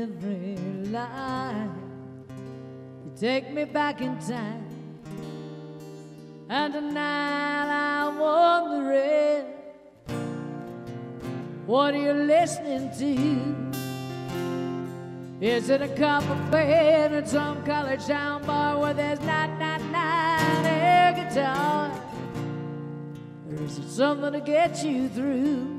every line. You take me back in time, and tonight I'm wondering, what are you listening to? Is it a copper band at some college town bar where there's not air guitar? Or is it something to get you through?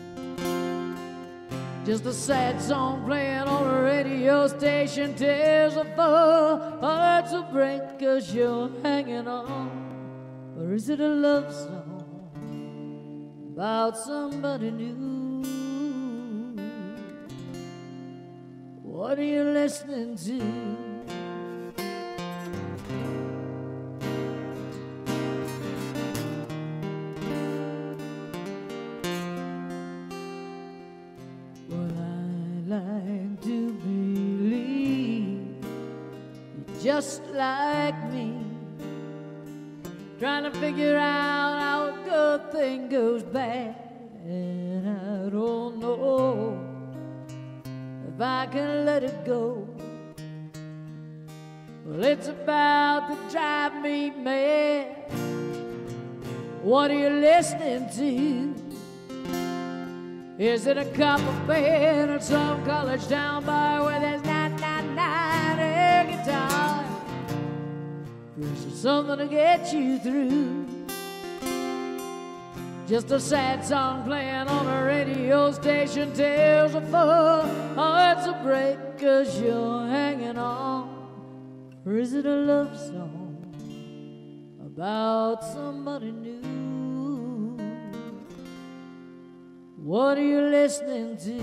Just a sad song playing on a radio station tears a full heart to break 'cause you're hanging on. Or is it a love song about somebody new? What are you listening to? Well, I like to believe you're just like me, trying to figure out how a good thing goes bad, and I don't know if I can let it go. Well, it's about to drive me mad. What are you listening to? Is it a copper band at some college town bar where there's not air guitar? Or is it something to get you through? Just a sad song playing on a radio station tells a full heart's a break 'cause you're hanging on. Or is it a love song about somebody new? What are you listening to?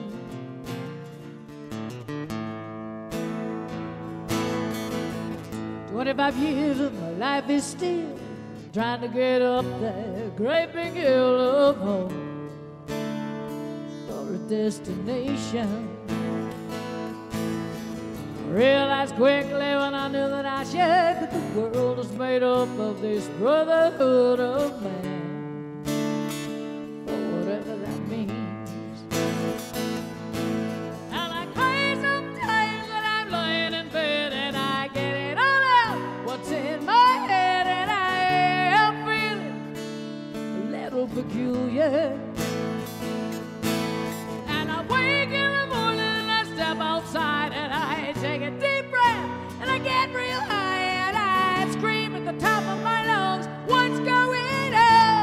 25 years of my life is still trying to get up that great big hill of hope for a destination. Realized quickly when I knew that I should that the world is made up of this brotherhood of man, or whatever that means. And I cry sometimes when I'm lying in bed and I get it all out what's in my head, and I am feeling a little peculiar. And I wake in the morning and I step outside and I take a deep breath and I get real high and I scream at the top of my lungs, what's going on?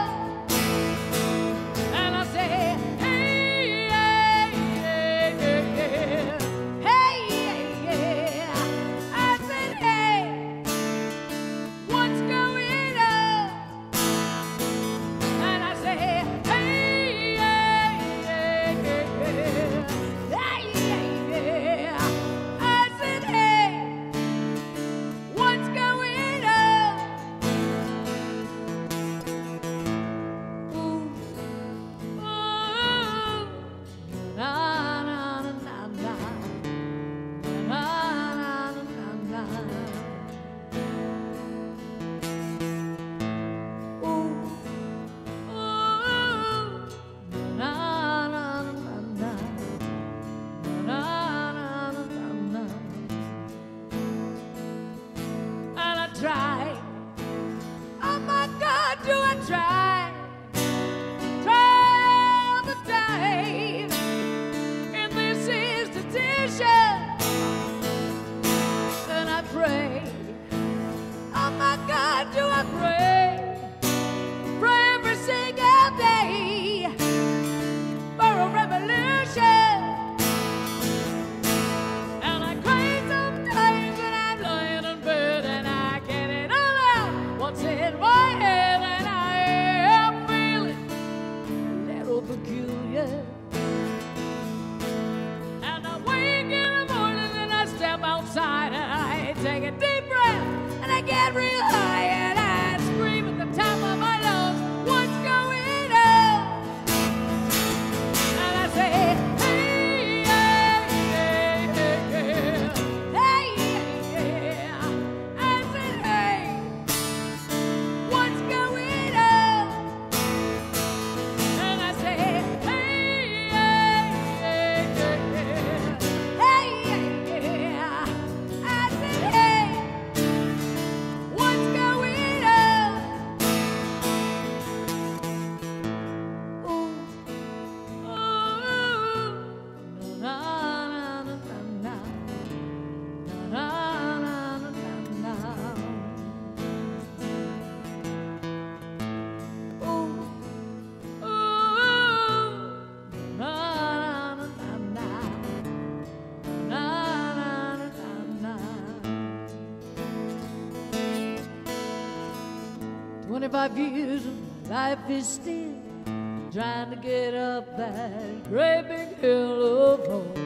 25 years and life is still trying to get up that great big hill of hope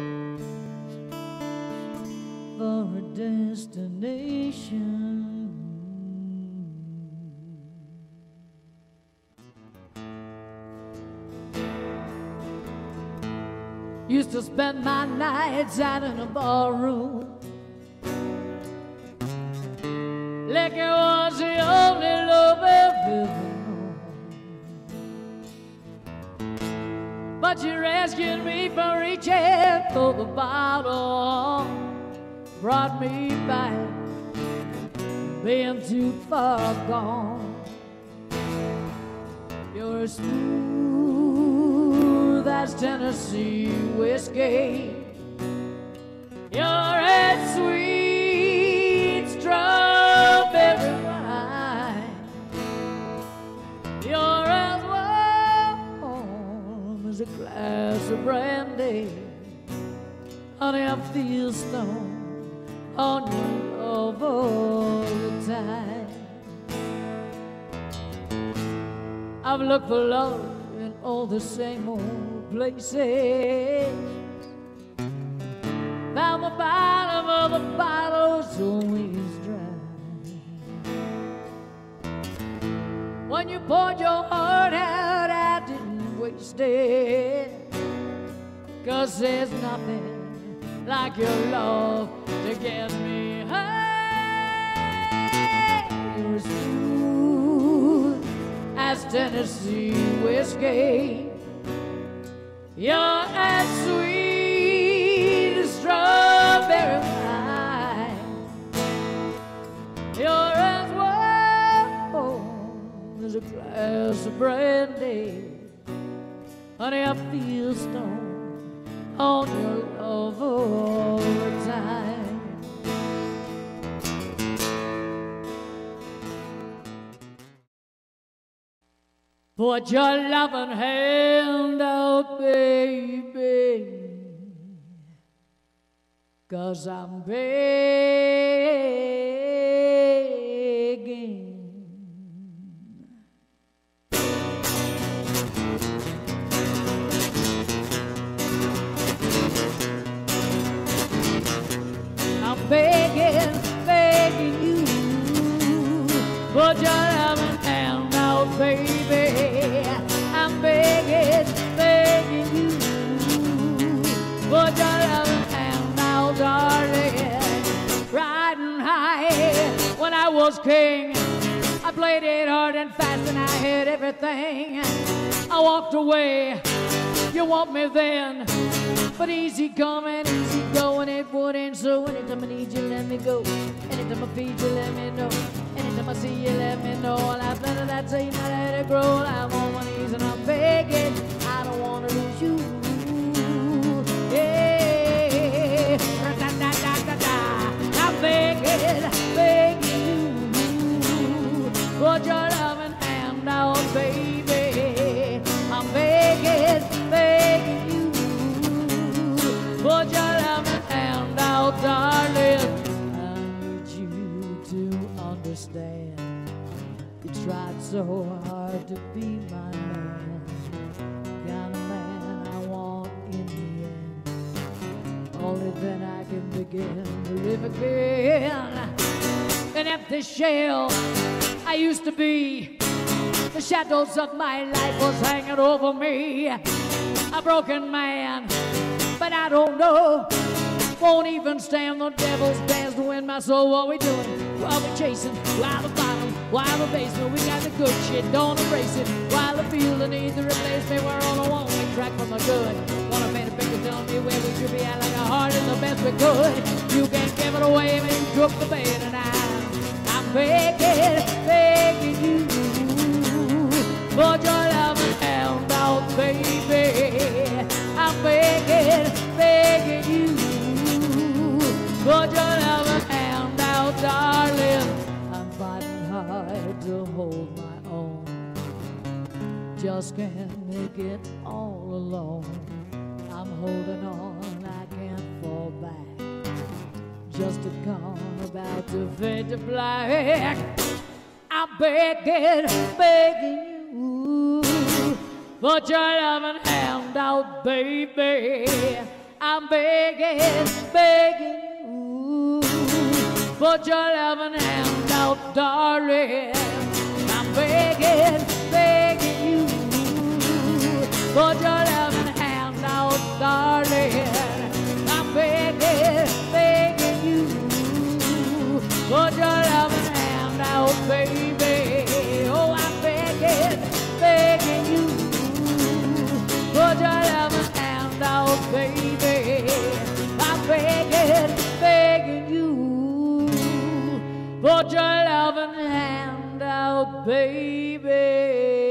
for a destination. Used to spend my nights out in a ballroom. Liquor was the only love I've ever known. But you rescued me from reaching for the bottle, brought me back, being too far gone. You're as smooth as Tennessee whiskey. You're as sweet strawberry wine. You're as warm as a glass of brandy. Honey, I feel stoned on your love all the time. I've looked for love in all the same old places. Found the bottom of the bottle's always dry. When you poured your heart out, I didn't waste it. 'Cause there's nothing like your love to get me high. You're smooth as Tennessee whiskey. You're as sweet as strawberry wine. You're as warm as a glass of brandy. Honey, I feel stoned on your love all the time. Put your loving hand out, baby, 'cause I'm begging. I'm begging, begging you. Put your loving hand out, baby. I'm begging, begging you. Put your loving hand out, darling. Riding high when I was king, I played it hard and fast and I had everything. I walked away, you want me then, but easy coming, easy going, it wouldn't. So anytime I need you, let me go. Anytime I feed you, let me know. Anytime I see you, let me know. All I've done that seed, I let it grow. I'm on my knees and I'm begging. I don't want to lose you. Yeah, da da da da da. I'm begging, begging you. Put your loving hand out, baby. I'm begging, begging you. Put your loving hand out, darling. I need you to understand. You tried so hard to be my man, kind of man I want in the end. Only then I can begin to live again. An empty shell I used to be. The shadows of my life was hanging over me. A broken man, but I don't know. Won't even stand the devil's dance to win my soul. What we doing? While we chasing, while the bottom, while the basement. We got the good shit, don't embrace it. While the feeling needs to replace me, we're on a one-way track from the good. Wanna paint a picture, tell me where we should be at, like a heart is the best we could. You can't give it away, man, you took the bait, and I'm begging, begging you. Put your loving hand out, baby. I'm begging, begging you. Put your loving hand out, darling. I'm fighting hard to hold my own. Just can't make it all alone. I'm holding on, I can't fall back. Just a calm about to fade to black. I'm begging, begging you. Put your loving hand out, baby. I'm begging, begging you. Put your loving hand out, darling. I'm begging, begging you. Put your loving hand out, darling. I'm begging, begging you. Put your loving hand out, baby. Oh, I'm begging, begging you. Put your loving hand out, baby. I'm begging, begging you. Put your loving hand out, baby.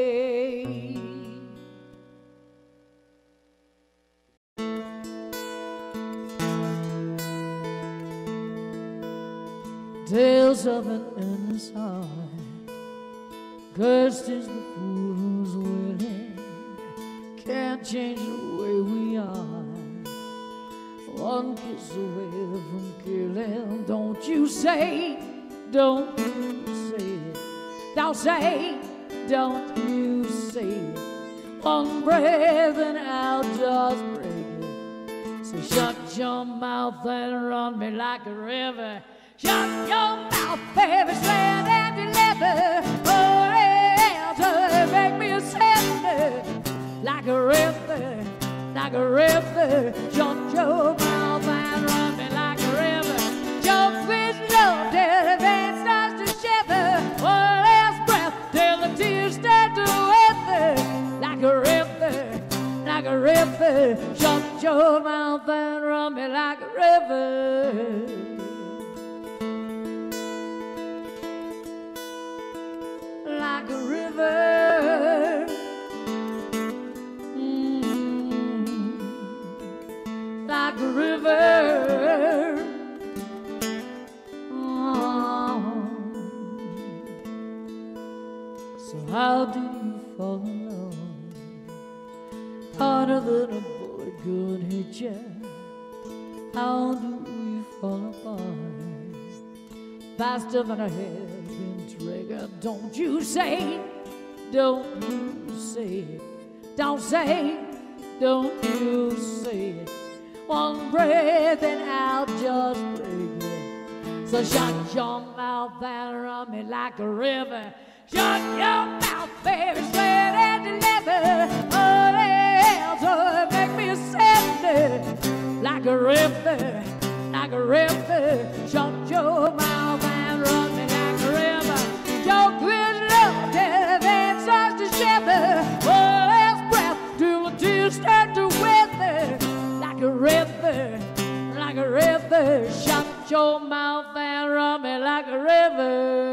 Tales of an endless heart, cursed is the fool who's willing, can't change the way we are. One kiss away from killing. Don't you say, don't you say it. Don't say, don't you say it. One breath and I'll just break it. So shut your mouth and run me like a river. Shut your mouth, baby, swear and deliver. Oh, answer, make me a sender. Like a river, like a river. Shut your mouth and run me like a river. Choke with love till the vein starts to shiver. One last breath till the tears start to wither. Like a river, like a river. Shut your mouth and run me like a river. Like a river, like a river. So how do you fall in love? Harder than a bullet could hit you. How do we fall apart? Faster than a hairpin trigger. Don't you say, don't you say it. Don't say, don't you say it. One breath and I'll just break it. So shut your mouth and run me like a river. Shut your mouth, baby, swear and deliver. Oh, answer, make me a sender. Like a river, like a river. Shut your mouth and run me like a river. Choke with love till the vein starts to shiver. Oh, last breath till the tears start to wither. Like a river, like a river. Shut your mouth and run me like a river.